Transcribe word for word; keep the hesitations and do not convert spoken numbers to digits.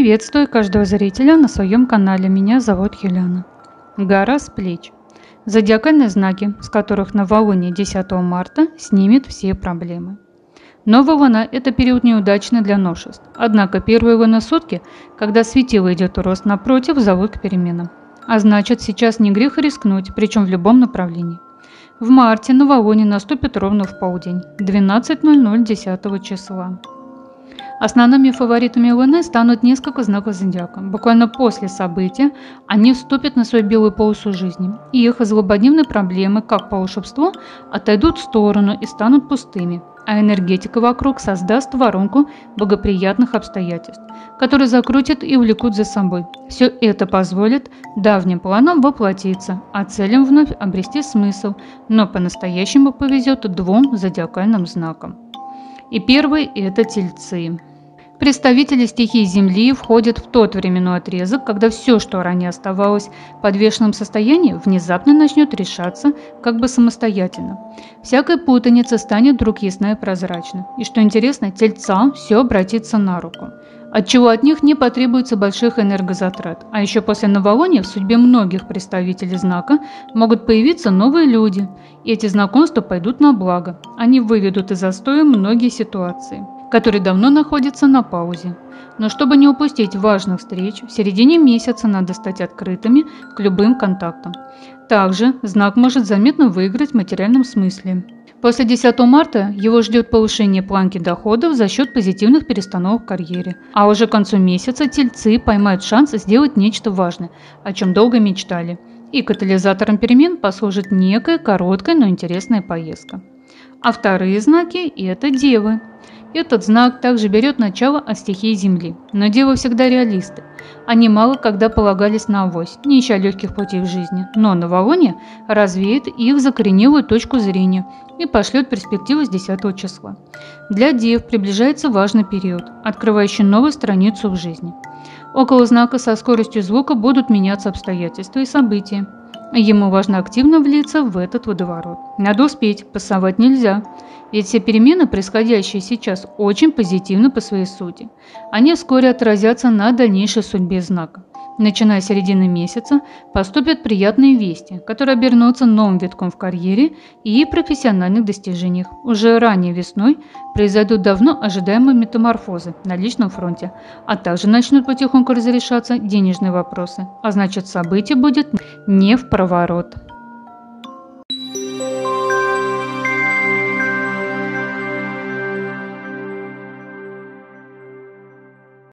Приветствую каждого зрителя на своем канале. Меня зовут Юлиана. Гора с плеч. Зодиакальные знаки, с которых новолуние десятого марта снимет все проблемы. Новая луна – это период неудачный для новшеств. Однако первые лунные сутки, когда светило идет в рост, напротив, зовут к переменам. А значит, сейчас не грех рискнуть, причем в любом направлении. В марте новолуние наступит ровно в полдень, двенадцать ноль ноль десятого числа. Основными фаворитами Луны станут несколько знаков зодиака. Буквально после события они вступят на свою белую полосу жизни, и их злободневные проблемы, как по волшебству, отойдут в сторону и станут пустыми, а энергетика вокруг создаст воронку благоприятных обстоятельств, которые закрутят и увлекут за собой. Все это позволит давним планам воплотиться, а целям вновь обрести смысл, но по-настоящему повезет двум зодиакальным знакам. И первый – это Тельцы. Представители стихии Земли входят в тот временной отрезок, когда все, что ранее оставалось в подвешенном состоянии, внезапно начнет решаться как бы самостоятельно. Всякая путаница станет вдруг ясна и прозрачна. И что интересно, Тельцам все обратится на руку, отчего от них не потребуется больших энергозатрат. А еще после новолуния в судьбе многих представителей знака могут появиться новые люди, и эти знакомства пойдут на благо. Они выведут из застоя многие ситуации, которые давно находятся на паузе. Но чтобы не упустить важных встреч, в середине месяца надо стать открытыми к любым контактам. Также знак может заметно выиграть в материальном смысле. После десятого марта его ждет повышение планки доходов за счет позитивных перестановок в карьере. А уже к концу месяца Тельцы поймают шанс сделать нечто важное, о чем долго мечтали. И катализатором перемен послужит некая короткая, но интересная поездка. А вторые знаки – это Девы. Этот знак также берет начало от стихии Земли. Но девы всегда реалисты. Они мало когда полагались на авось, не ища легких путей в жизни. Но новолуние развеет их закоренелую точку зрения и пошлет перспективу с десятого числа. Для дев приближается важный период, открывающий новую страницу в жизни. Около знака со скоростью звука будут меняться обстоятельства и события. Ему важно активно влиться в этот водоворот. Надо успеть, пасовать нельзя. Ведь все перемены, происходящие сейчас, очень позитивны по своей сути. Они вскоре отразятся на дальнейшей судьбе знака. Начиная с середины месяца поступят приятные вести, которые обернутся новым витком в карьере и профессиональных достижениях. Уже ранее весной произойдут давно ожидаемые метаморфозы на личном фронте, а также начнут потихоньку разрешаться денежные вопросы, а значит, событие будет не в проворот.